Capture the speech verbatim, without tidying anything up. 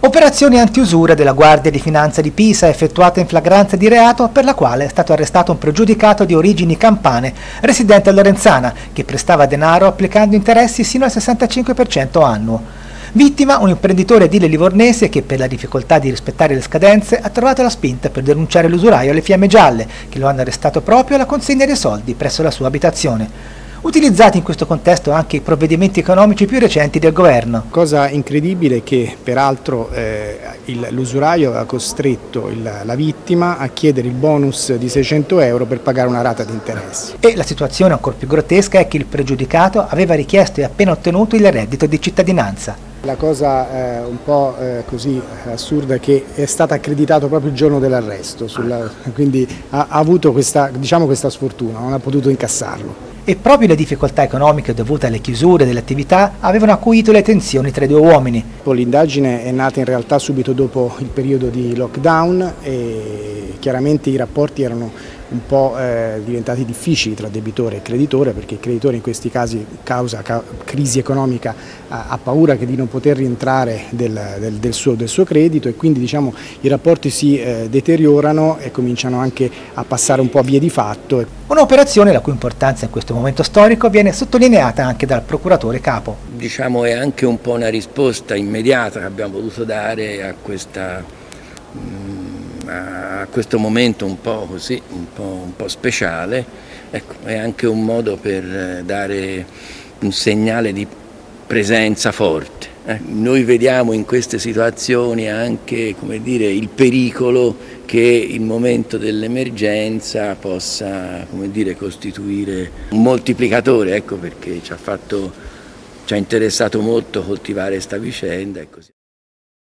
Operazione antiusura della Guardia di Finanza di Pisa effettuata in flagranza di reato, per la quale è stato arrestato un pregiudicato di origini campane residente a Lorenzana che prestava denaro applicando interessi sino al sessantacinque per cento annuo. Vittima un imprenditore edile livornese che per la difficoltà di rispettare le scadenze ha trovato la spinta per denunciare l'usuraio alle Fiamme Gialle che lo hanno arrestato proprio alla consegna dei soldi presso la sua abitazione. Utilizzati in questo contesto anche i provvedimenti economici più recenti del governo. Cosa incredibile è che peraltro eh, l'usuraio ha costretto il, la vittima a chiedere il bonus di seicento euro per pagare una rata di interessi. E la situazione ancora più grottesca è che il pregiudicato aveva richiesto e appena ottenuto il reddito di cittadinanza. La cosa eh, un po' eh, così assurda è che è stato accreditato proprio il giorno dell'arresto, quindi ha, ha avuto questa, diciamo, questa sfortuna, non ha potuto incassarlo. E proprio le difficoltà economiche dovute alle chiusure delle attività avevano acuito le tensioni tra i due uomini. L'indagine è nata in realtà subito dopo il periodo di lockdown e chiaramente i rapporti erano un po' eh, diventati difficili tra debitore e creditore, perché il creditore in questi casi, causa ca crisi economica, ha, ha paura che di non poter rientrare del, del, del, suo, del suo credito e quindi diciamo, i rapporti si eh, deteriorano e cominciano anche a passare un po' a vie di fatto. Un'operazione la cui importanza in questo momento storico viene sottolineata anche dal procuratore capo. Diciamo è anche un po' una risposta immediata che abbiamo voluto dare a questa a questo momento un po' così, un po', un po' speciale. Ecco, è anche un modo per dare un segnale di presenza forte. Eh. Noi vediamo in queste situazioni anche, come dire, il pericolo che il momento dell'emergenza possa, come dire, costituire un moltiplicatore, ecco perché ci ha fatto, ci ha interessato molto coltivare questa vicenda e così.